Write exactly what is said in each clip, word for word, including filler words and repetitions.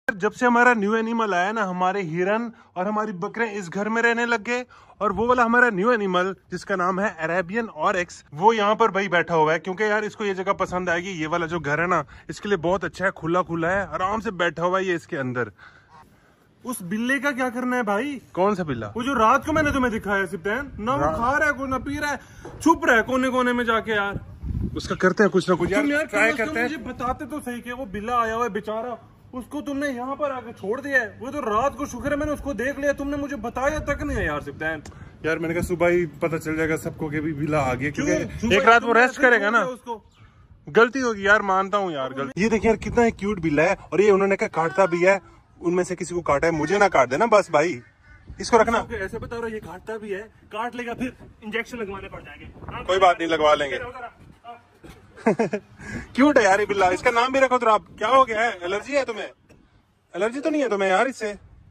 जब से हमारा न्यू एनिमल आया ना, हमारे हिरन और हमारी बकरे इस घर में रहने लग गए, और वो वाला हमारा न्यू एनिमल जिसका नाम है अरेबियन ऑरिक्स, वो यहाँ पर भाई बैठा हुआ है, क्योंकि यार इसको ये जगह पसंद आएगी। ये वाला जो घर है ना, इसके लिए बहुत अच्छा है, खुला खुला है, आराम से बैठा हुआ है ये इसके अंदर। उस बिल्ले का क्या करना है भाई? कौन सा बिल्ला? वो जो रात को मैंने तुम्हें दिखाया सिप्तैन, ना वो खा रहा है, कोई ना पी रहा है, छुप रहा है कोने कोने में जाके। यार उसका करते हैं कुछ ना कुछ यार, यार ट्राई करते हैं। मुझे बताते तो सही कि वो बिल्ला आया हुआ है बेचारा, उसको तुमने यहाँ पर आके छोड़ दिया है। वो तो रात को शुक्र है मैंने उसको देख लिया, तुमने मुझे बताया तक नहीं है यार सिप्तैन। यार मैंने कहा सुबह ही पता चल जाएगा सबको कि भी बिल्ला आ गया, क्योंकि एक रात वो रेस्ट करेगा ना। उसको गलती होगी यार, मानता हूँ यार गलती। ये देखिए यार कितना क्यूट बिल्ला है, और ये उन्होंने कहा काटता भी है, उनमें से किसी को काटा है, मुझे ना काट देना बस भाई, इसको रखना। ऐसे बता रहा ये काटता भी है, काट लेगा फिर इंजेक्शन लगवाने पड़ जाएंगे। कोई बात नहीं, लगवा लेंगे। क्यूट है यार ये बिल्ला, इसका नाम भी रखो तो आप। क्या हो गया है, एलर्जी है तुम्हें? एलर्जी तो नहीं है तुम्हें यार इससे?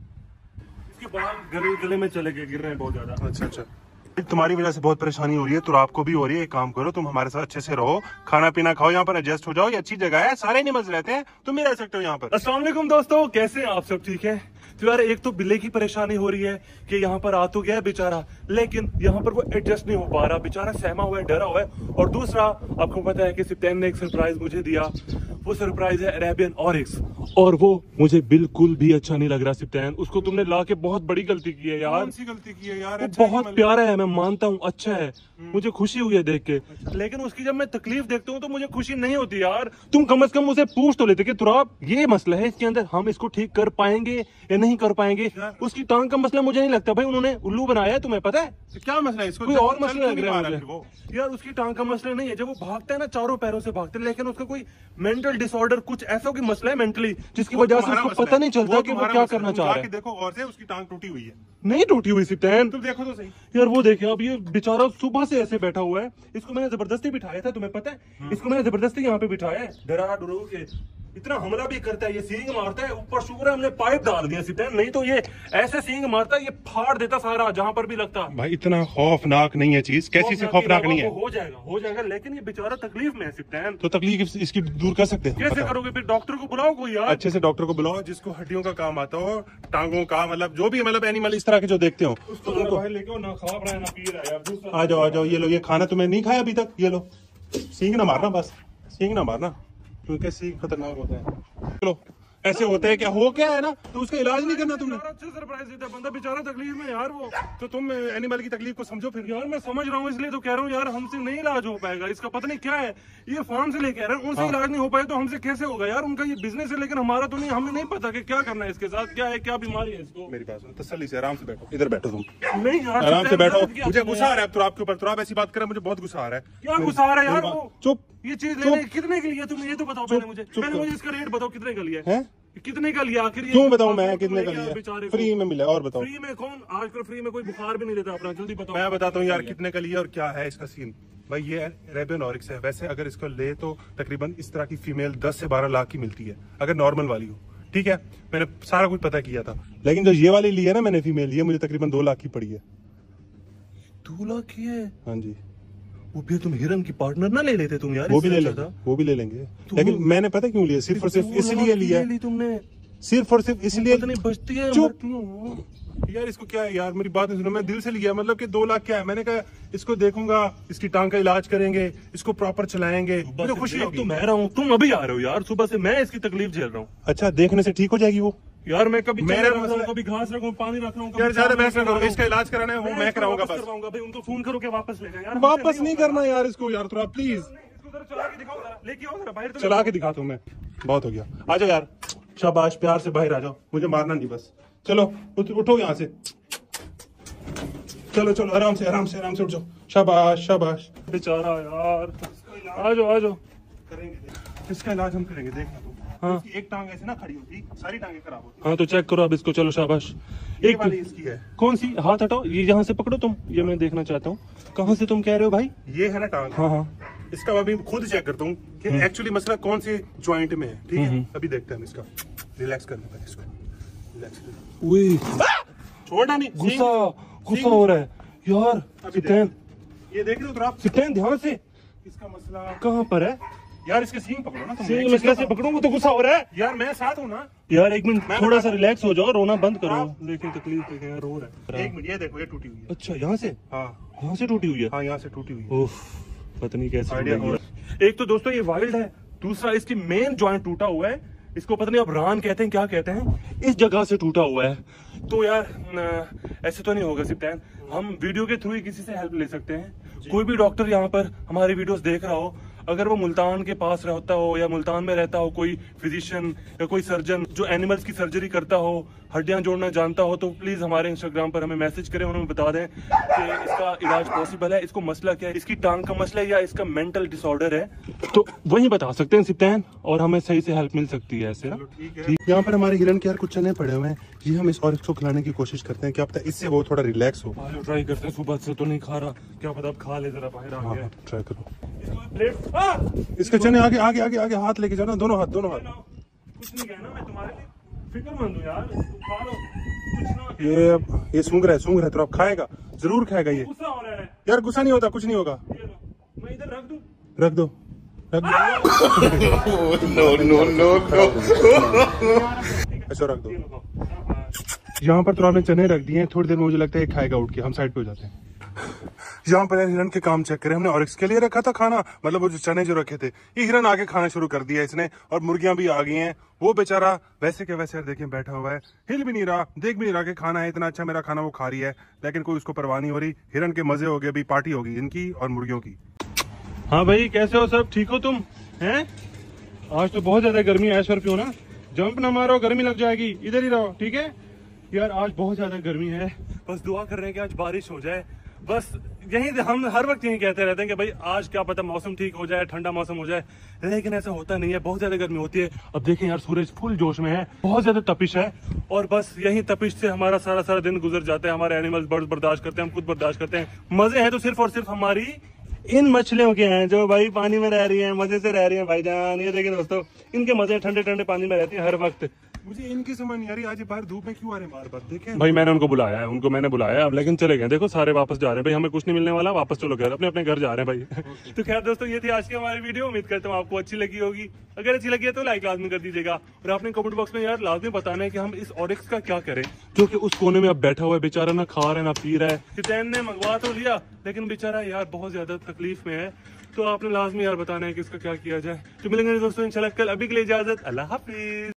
इसके बाल गले गले में चले गए, गिर रहे हैं बहुत ज्यादा। अच्छा अच्छा, तुम्हारी वजह से बहुत परेशानी हो रही है, तो आपको भी हो रही है। एक काम करो, तुम हमारे साथ अच्छे से रहो, खाना पीना खाओ, यहाँ पर एडजस्ट हो जाओ। ये अच्छी जगह है, सारे एनिमल्स रहते हैं, तुम भी रह सकते हो यहाँ पर। अस्सलाम वालेकुम दोस्तों, कैसे हैं आप सब? ठीक है। तो यार एक तो बिल्ले की परेशानी हो रही है कि यहाँ पर आ तो गया है बेचारा, लेकिन यहाँ पर वो एडजस्ट नहीं हो पा रहा, बेचारा सहमा हुआ है, डरा हुआ है। और दूसरा आपको पता है कि सिप्तैन ने एक सरप्राइज मुझे दिया, वो सरप्राइज है अरेबियन ऑरिक्स, और वो मुझे बिल्कुल भी अच्छा नहीं लग रहा सिप्तैन। उसको तुमने ला के बहुत बड़ी गलती की है यार। कौन सी गलती की है यार? वो बहुत प्यारा है, मैं मानता हूँ, अच्छा है, मुझे खुशी हुई है देख के, लेकिन उसकी जब मैं तकलीफ देखता हूँ तो मुझे खुशी नहीं होती यार। तुम कम से कम उसे पूछ तो लेते कि तुराब ये मसला है इसके अंदर, हम इसको ठीक कर पाएंगे या नहीं कर पाएंगे। उसकी टांग का मसला मुझे नहीं लगता भाई, उन्होंने उल्लू बनाया है, तुम्हें पता है? क्या मसला है इसको? कोई और मसला लग रहा है मुझे यार। उसकी टांग का मसला नहीं है, जब वो भागता है ना चारों पैरों से भागते, लेकिन उसका कोई मेंटल डिसऑर्डर, कुछ ऐसा कोई मसला है मेंटली, जिसकी वजह से उसको पता नहीं चलता कि वो क्या करना चाह रहा है। देखो और से उसकी टांग टूटी हुई है। नहीं टूटी हुई सिप्तैन, तुम देखो तो सही यार। वो देखिए अब ये बेचारा सुबह से ऐसे बैठा हुआ है, इसको मैंने जबरदस्ती बिठाया था, तुम्हें पता है? इसको मैंने जबरदस्ती यहाँ पे बिठाया है, डरा डरो के। इतना हमला भी करता है, ये सींग मारता है, ऊपर शुक्र है हमने पाइप डाल दिया सिप्तैन, नहीं तो ये ऐसे सींग मारता है, ये फाड़ देता सारा जहां पर भी लगता। भाई इतना खौफनाक नहीं है चीज, कैसी से खौफनाक नहीं है? हो जाएगा हो जाएगा, लेकिन ये बेचारा तकलीफ में है सिप्तैन। तो तकलीफ इसकी दूर कर सकते हैं? कैसे करोगे फिर? डॉक्टर को बुलाओ कोई यार, अच्छे से डॉक्टर को बुलाओ जिसको हड्डियों का काम आता हो, टांगों का, मतलब जो भी, मतलब एनिमल इस तरह के जो देखते हो उसको लेके ना खा रहा है ना पी रहा है। आ जाओ आ जाओ, ये लो, ये खाना तुम्हें नहीं खाया अभी तक, ये लो। सींग ना मारना, बस सींग ना मारना, क्योंकि सींग खतरनाक होता है। चलो ऐसे होते हैं, क्या हो क्या है ना, तो उसका इलाज नहीं करना तुमने। अच्छा सरप्राइज देता बंदा, बेचारा तकलीफ में यार वो, तो तुम एनिमल की तकलीफ को समझो फिर। यार मैं समझ रहा हूँ, इसलिए तो कह रहा हूँ यार, हमसे नहीं इलाज हो पाएगा इसका, पता नहीं क्या है, ये फार्म से लेके आ रहे हैं, उनसे इलाज नहीं हो पाए तो हमसे कैसे होगा यार? उनका ये बिजनेस है, लेकिन हमारा तो नहीं, हमें नहीं पता कि क्या करना है इसके साथ, क्या है, क्या बीमारी है इसको। मेरी बात सुनो, तसल्ली से आराम से बैठो, इधर बैठो तुम। नहीं यार आराम से बैठो, मुझे गुस्सा आ रहा है तो आपके ऊपर, तो आप ऐसी बात कर रहे हैं, मुझे बहुत गुस्सा आ रहा है। क्या गुस्सा आ रहा है यार? चुप, ये चीज लेने कितने के लिए तुम, ये तो बताओ पहले मुझे, पहले मुझे इसका रेट बताओ कितने का लिया है, कितने का लिया आखिर? क्यों बताऊं मैं कितने का लिया? फ्री में मिला, और बताओ। फ्री में कौन आजकल फ्री में कोई बुखार भी नहीं देता अपना, जल्दी बताओ। मैं बताता हूँ यार कितने का लिया और क्या है इसका सीन। भाई ये अरेबियन ऑरिक्स है, वैसे अगर इसको ले तो तकरीबन इस तरह की फीमेल दस से बारह लाख की मिलती है अगर नॉर्मल वाली हो, ठीक है? मैंने सारा कुछ पता किया था, लेकिन जो ये वाली ली है ना मैंने फीमेल, ये मुझे तकरीबन दो लाख की पड़ी है। दो लाख की है? हाँ जी। वो फिर तुम हिरन की पार्टनर ना ले लेते तुम यार? वो भी ले लेंगे, वो भी ले लेंगे, लेकिन मैंने पता क्यों लिया? सिर्फ और सिर्फ इसलिए लिया तुमने, सिर्फ और सिर्फ इसलिए। बचती है यार, इसको क्या है यार, मेरी बात नहीं सुनो, मैं दिल से लिया, मतलब कि दो लाख क्या है, मैंने कहा इसको देखूंगा, इसकी टांग का इलाज करेंगे, इसको प्रॉपर चलाएंगे, मुझे खुशी होगी। तो मैं रहा हूँ, तुम अभी आ रहे हो यार, सुबह से मैं इसकी तकलीफ झेल रहा हूँ। अच्छा, देखने से ठीक हो जाएगी वो? यार मैं कभी मेरे कभी घास रखूं, पानी रख रहा हूँ यार, ज्यादा बहस ना, इसका इलाज कराना है वो मैं कराऊंगा, बस करवाऊंगा भाई। उनको फोन करो कि वापस ले जाए यार, वापस नहीं करना यार इसको यार, थोड़ा प्लीज चला के दिखाओ, लेके आओ जरा बाहर, चला के दिखाता हूँ मैं। बहुत हो गया, आ जाओ यार, शाबाश, प्यार से बाहर आ जाओ, मुझे मारना नहीं बस। चलो उठो यहाँ से, चलो चलो आराम से आराम से आराम से उठ जाओ, शाबाश शाबाश। बेचारा यार, आ जाओ आ जाओ, करेंगे इसका इलाज हम करेंगे, देखना तुम। हाँ, एक टांग ऐसे ना खड़ी होती, सारी टांगें खराब होती। हाँ तो चेक करो अब इसको, चलो शाबाश। एक वाली इसकी है। कौन सी? हाथ हटाओ, ये यहाँ से पकड़ो तुम, ये मैं देखना चाहता हूँ। कहाँ से तुम कह रहे हो भाई? ये है ना टांग। हाँ हाँ, इसका अभी खुद चेक करता हूँ कि एक्चुअली मसला कौन से ज्वाइंट में है, ठीक है? अभी देखते हैं इसका, रिलैक्स करने पर इसको, रिलैक्स। छोड़ना नहीं, गुस्सा गुस्सा हो रहा है यार सिप्तैन, ये देख रहे हो तो आप सिप्तैन ध्यान से। इसका मसला कहाँ पर है? यार इसके सींग पकड़ो ना तुम। सींग मैं कैसे पकड़ूं? वो तो गुस्सा हो रहा है यार। मैं साथ हूँ ना यार। एक मिनट थोड़ा सा रिलैक्स हो जाओ, रोना बंद करो। लेकिन तकलीफ है यार, रो रहा है। एक मिनट, ये देखो ये टूटी हुई है। अच्छा यहाँ से? हाँ यहाँ से टूटी हुई है? हाँ यहाँ से टूटी हुई है। उफ, पता नहीं कैसे आइडिया। एक तो दोस्तों ये वाइल्ड है, दूसरा इसकी मेन जॉइंट टूटा हुआ है। इसको पता नहीं अब रान कहते हैं क्या कहते हैं, इस जगह से टूटा हुआ है। तो यार न, ऐसे तो नहीं होगा सिप्तान। हम वीडियो के थ्रू ही किसी से हेल्प ले सकते हैं। कोई भी डॉक्टर यहाँ पर हमारी वीडियोस देख रहा हो, अगर वो मुल्तान के पास रहता हो या मुल्तान में रहता हो, कोई फिजिशियन या कोई सर्जन जो एनिमल्स की सर्जरी करता हो, हड्डियां जोड़ना जानता हो, तो प्लीज हमारे इंस्टाग्राम पर हमें मैसेज करें, उन्हें बता दें कि इसका इलाज पॉसिबल है, इसको मसला क्या है, इसकी टांग का मसला है या इसका मेंटल डिसऑर्डर है, तो वही बता सकते हैं सिप्तान, और हमें सही से हेल्प मिल सकती है ऐसे। ठीक है। यहाँ पर हमारे हिरन के यार कुछ चने पड़े हुए हैं, ये हम इस और इसको खिलाने की कोशिश करते हैं, क्या पता इससे वो थोड़ा रिलैक्स हो। ट्राई करते हैं, सुबह से तो नहीं खा रहा, क्या पता अब खा ले जरा बाहर आ गया। ट्राई करो। प्लेट इसके चने आगे आगे आगे आगे हाथ लेके जाओ ना, दोनों हाथ दोनों हाथ। कुछ नहीं कहना, मैं तुम्हारे लिए फिक्रमंद हूँ यार, तुम खा लो कुछ ना। ये ये सूंघ रहा है सूंघ रहा है तो अब खाएगा, जरूर खाएगा ये। गुस्सा हो रहा है यार गुस्सा नहीं होता, कुछ नहीं होगा। ये लो, मैं इधर रख दूं? रख दो रख दो। नो नो नो नो ऐसा रख दो। यहाँ पर तो आपने चने रख दिए हैं, थोड़ी देर में मुझे लगता है खाएगा उठ के। हम साइड पे हो जाते हैं। यहाँ पर हिरन के काम चेक करें हमने, और इसके लिए रखा था खाना, मतलब वो जो चने जो रखे थे, ये हिरन आके खाना शुरू कर दिया इसने, और मुर्गियां भी आ गई हैं। वो बेचारा वैसे के वैसे देखिए बैठा हुआ है, हिल भी नहीं रहा, देख भी नहीं रहा कि खाना है, इतना अच्छा मेरा खाना वो खा रही है, लेकिन कोई उसको परवाह नहीं हो रही। हिरन के मजे हो गए, अभी पार्टी होगी इनकी और मुर्गियों की। हाँ भाई कैसे हो सब, ठीक हो तुम? हैं आज तो बहुत ज्यादा गर्मी है, ऐश और क्यों ना जंप ना मारो, गर्मी लग जाएगी, इधर ही रहो ठीक है यार। आज बहुत ज्यादा गर्मी है, बस दुआ कर रहे हैं कि आज बारिश हो जाए। बस यही हम हर वक्त यही कहते रहते हैं कि भाई आज क्या पता मौसम ठीक हो जाए, ठंडा मौसम हो जाए, लेकिन ऐसा होता नहीं है, बहुत ज्यादा गर्मी होती है। अब देखें यार सूरज फुल जोश में है, बहुत ज्यादा तपिश है, और बस यही तपिश से हमारा सारा सारा दिन गुजर जाता है। हमारे एनिमल्स बर्ड्स बर्दाश्त करते हैं, हम खुद बर्दाश्त करते हैं। मजे हैं तो सिर्फ और सिर्फ हमारी इन मछलियों के हैं जो भाई पानी में रह रही हैं, मजे से रह रही हैं भाईजान। ये देखिए दोस्तों, इनके मजे ठंडे ठंडे पानी में रहती हैं हर वक्त। मुझे इनकी समझ नहीं आ रही, आज बाहर धूप में क्यों आ रहे बार बार। देखें भाई मैंने उनको बुलाया है, उनको मैंने बुलाया है, लेकिन चले गए। देखो सारे वापस जा रहे हैं भाई, हमें कुछ नहीं मिलने वाला, वापस चलो घर, अपने अपने घर जा रहे हैं भाई। तो खैर दोस्तों ये थी आज की हमारी वीडियो, उम्मीद करता हूँ आपको अच्छी लगी होगी। अगर अच्छी लगी है तो लाइक लाजमी कर दीजिएगा, और आपने कमेंट बॉक्स में यार लाजमी बताना है कि हम इस ऑरिक्स का क्या करें, जो कि उस कोने में अब बैठा हुआ है बेचारा, ना खा रहा है ना पी रहा है। सिप्तान ने मंगवा तो लिया, लेकिन बेचारा यार बहुत ज्यादा तकलीफ में है, तो आपने लाजमी यार बताना है कि इसका क्या किया जाए। तो मिलेंगे दोस्तों इंशाल्लाह कल, अभी के लिए इजाजत, अल्लाह हाफिज।